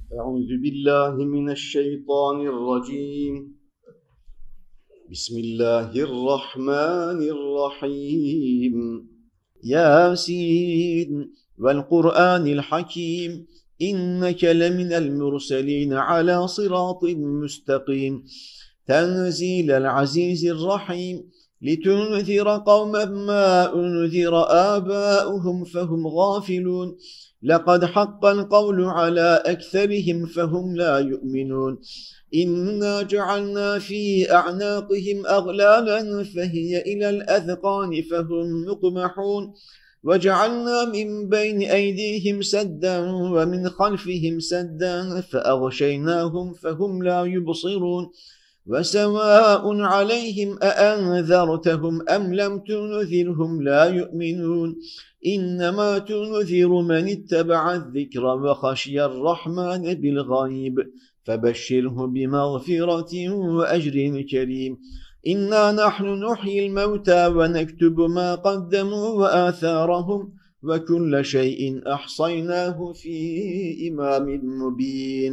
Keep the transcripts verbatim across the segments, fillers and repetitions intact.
أعوذ بالله من الشيطان الرجيم. بسم الله الرحمن الرحيم. ياسين والقرآن الحكيم إنك لمن المرسلين على صراط مستقيم تنزيل العزيز الرحيم لتنذر قوما ما أنذر آباؤهم فهم غافلون لقد حق القول على أكثرهم فهم لا يؤمنون إنا جعلنا في أعناقهم أغلالا فهي إلى الأذقان فهم مقمحون وجعلنا من بين أيديهم سدا ومن خلفهم سدا فأغشيناهم فهم لا يبصرون وسواء عليهم أأنذرتهم أم لم تنذرهم لا يؤمنون إنما تنذر من اتبع الذكر وخشي الرحمن بالغيب فبشره بمغفرة وأجر كريم إنا نحن نحيي الموتى ونكتب ما قدموا وآثارهم وكل شيء أحصيناه في إمام مبين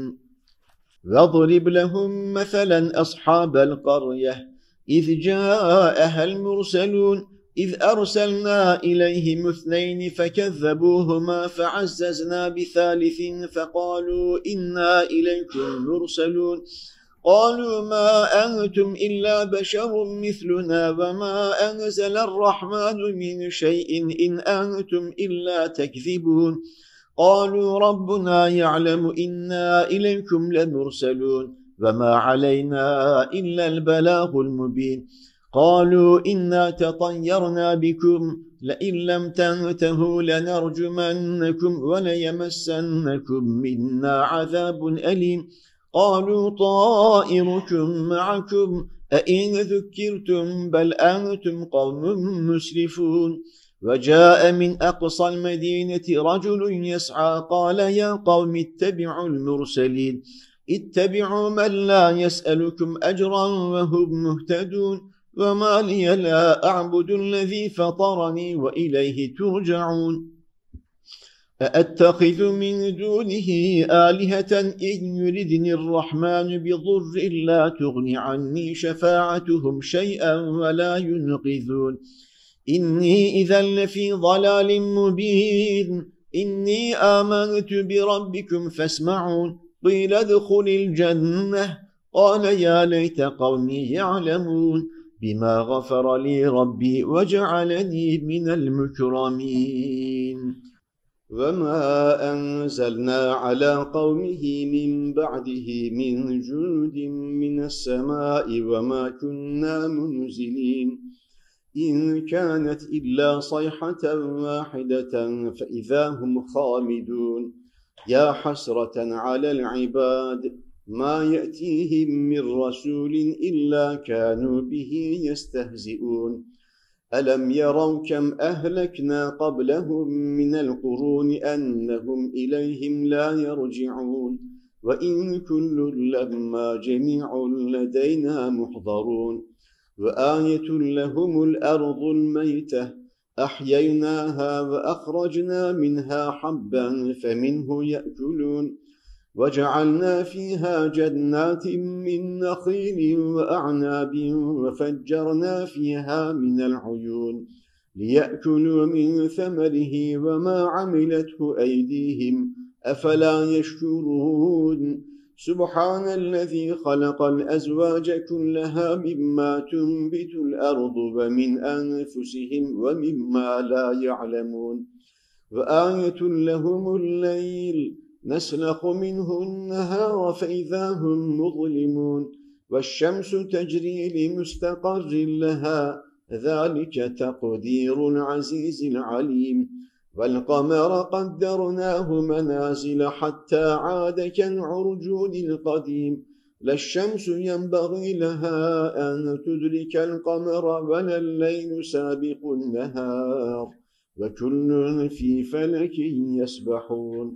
واضرب لهم مثلا أصحاب القرية إذ جاءها المرسلون إذ أرسلنا إليهم اثنين فكذبوهما فعززنا بثالث فقالوا إنا إليكم مرسلون قالوا ما أنتم إلا بشر مثلنا وما أنزل الرحمن من شيء إن أنتم إلا تكذبون قالوا ربنا يعلم إنا إليكم لمرسلون وما علينا إلا البلاغ المبين قالوا إنا تطيرنا بكم لئن لم تنتهوا لنرجمنكم وليمسنكم منا عذاب أليم قالوا طائركم معكم أئن ذكرتم بل أنتم قوم مسرفون وجاء من أقصى المدينة رجل يسعى قال يا قوم اتبعوا المرسلين اتبعوا من لا يسألكم أجرا وهم مهتدون وما لي لا أعبد الذي فطرني وإليه ترجعون أأتخذ من دونه آلهة إن يردني الرحمن بضر لا تغن عني شفاعتهم شيئا ولا ينقذون إني إذا لفي ضلال مبين إني آمنت بربكم فاسمعون قيل ادخل الجنة قال يا ليت قومي يعلمون بما غفر لي ربي وجعلني من المكرمين وما أنزلنا على قومه من بعده من جند من السماء وما كنا منزلين إن كانت إلا صيحة واحدة فإذا هم خامدون يا حسرة على العباد ما يأتيهم من رسول إلا كانوا به يستهزئون ألم يروا كم أهلكنا قبلهم من القرون أنهم إليهم لا يرجعون وإن كل لما جميع لدينا محضرون وآية لهم الأرض الميتة أحييناها وأخرجنا منها حبا فمنه يأكلون وجعلنا فيها جنات من نخيل وأعناب وفجرنا فيها من العيون ليأكلوا من ثمره وما عملته أيديهم أفلا يشكرون سبحان الذي خلق الأزواج كلها مما تنبت الأرض ومن أنفسهم ومما لا يعلمون وآية لهم الليل نسلخ منه النهار فإذا هم مظلمون والشمس تجري لمستقر لها ذلك تقدير العزيز العليم والقمر قدرناه منازل حتى عاد كالعرجون القديم لا الشمس ينبغي لها أن تدرك القمر ولا الليل سابق النهار وكل في فلك يسبحون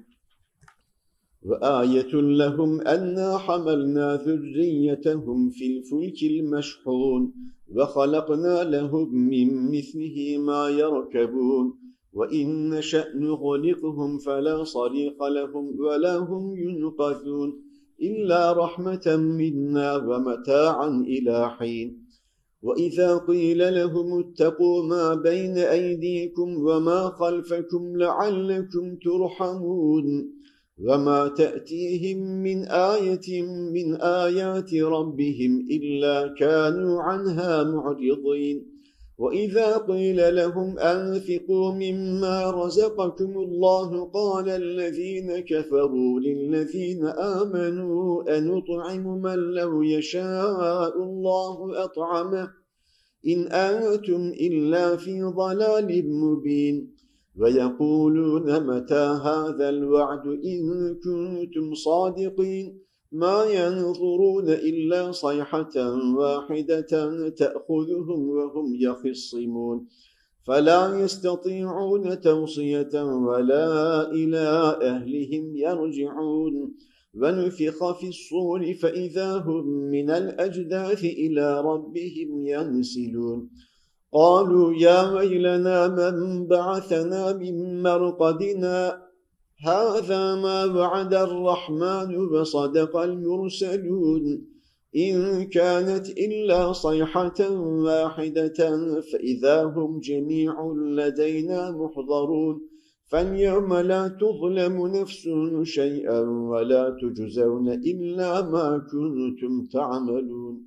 وآية لهم أنا حملنا ذريتهم في الفلك المشحون وخلقنا لهم من مثله ما يركبون وإن نشأ نغرقهم فلا صريخ لهم ولا هم ينقذون إلا رحمة منا ومتاعا إلى حين وإذا قيل لهم اتقوا ما بين أيديكم وما خلفكم لعلكم ترحمون وما تأتيهم من آية من آيات ربهم إلا كانوا عنها معرضين وإذا قيل لهم أنفقوا مما رزقكم الله قال الذين كفروا للذين آمنوا أنطعم من لو يشاء الله أطعمه إن أنتم إلا في ضلال مبين ويقولون متى هذا الوعد إن كنتم صادقين ما ينظرون إلا صيحة واحدة تأخذهم وهم يخصمون فلا يستطيعون توصية ولا إلى أهلهم يرجعون ونفخ في الصور فإذا هم من الأجداث إلى ربهم ينسلون قالوا يا ويلنا من بعثنا من مرقدنا هذا ما وعد الرحمن وصدق المرسلون إن كانت إلا صيحة واحدة فإذا هم جميع لدينا محضرون فاليوم لا تظلم نفس شيئا ولا تجزون إلا ما كنتم تعملون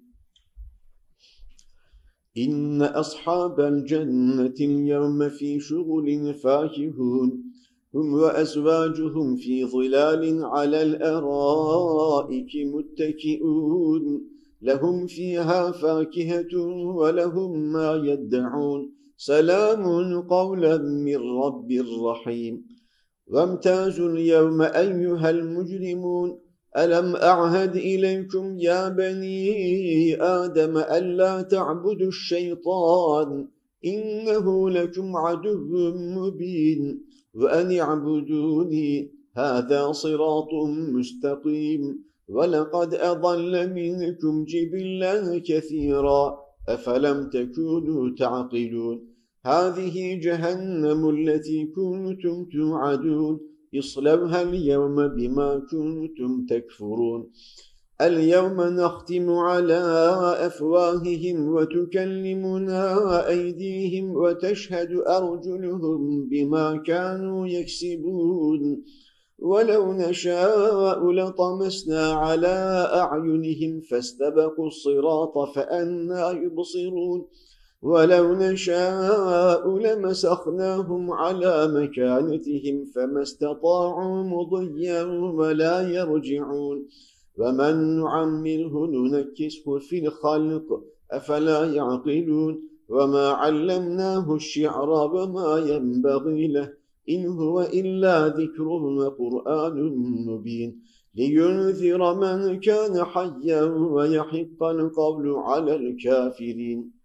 إن أصحاب الجنة اليوم في شغل فاكهون هم وأزواجهم في ظلال على الأرائك متكئون لهم فيها فاكهة ولهم ما يدعون سلام قولا من رب رحيم وامتازوا اليوم أيها المجرمون ألم أعهد إليكم يا بني آدم ألا تعبدوا الشيطان إنه لكم عدو مبين وأن اعبدوني هذا صراط مستقيم ولقد أضل منكم جبلا كثيرا أفلم تكونوا تعقلون هذه جهنم التي كنتم توعدون اصلوها اليوم بما كنتم تكفرون اليوم نختم على أفواههم وتكلمنا أيديهم وتشهد أرجلهم بما كانوا يكسبون ولو نشاء لطمسنا على أعينهم فاستبقوا الصراط فأنى يبصرون ولو نشاء لمسخناهم على مكانتهم فما استطاعوا مضيا ولا يرجعون ومن نعمره ننكسه في الخلق أفلا يعقلون وما علمناه الشعر وما ينبغي له إن هو إلا ذكر وقرآن مبين لينذر من كان حيا ويحق القول على الكافرين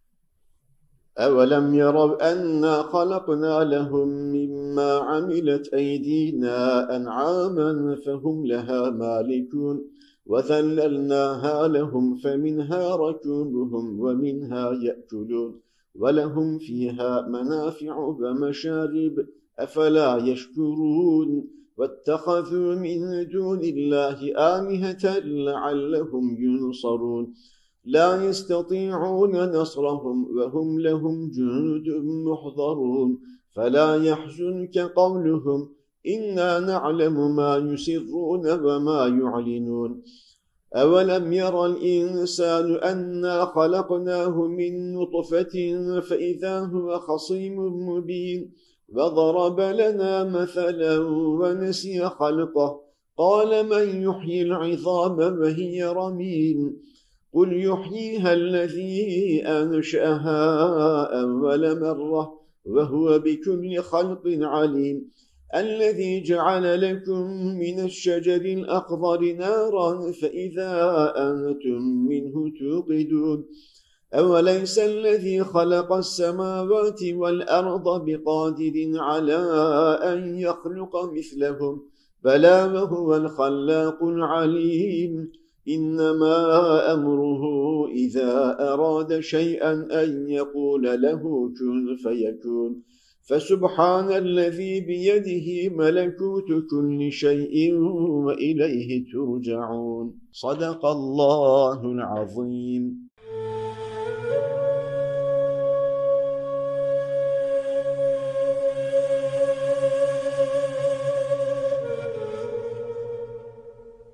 أولم يروا أنا خلقنا لهم مما عملت أيدينا أنعاما فهم لها مالكون وذللناها لهم فمنها ركوبهم ومنها يأكلون ولهم فيها منافع ومشارب أفلا يشكرون واتخذوا من دون الله آلهة لعلهم ينصرون لا يستطيعون نصرهم وهم لهم جند محضرون فلا يحزنك قولهم إنا نعلم ما يسرون وما يعلنون أولم يرى الإنسان أنا خلقناه من نطفة فإذا هو خصيم مبين وضرب لنا مثلا ونسي خلقه قال من يحيي العظام وهي رميم قل يحييها الذي أنشأها أول مرة وهو بكل خلق عليم الذي جعل لكم من الشجر الأخضر نارا فإذا أنتم منه توقدون أوليس الذي خلق السماوات والأرض بقادر على أن يخلق مثلهم بلى وهو الخلاق العليم إنما أمره إذا أراد شيئا أن يقول له كن فيكون فسبحان الذي بيده ملكوت كل شيء وإليه ترجعون. صدق الله العظيم.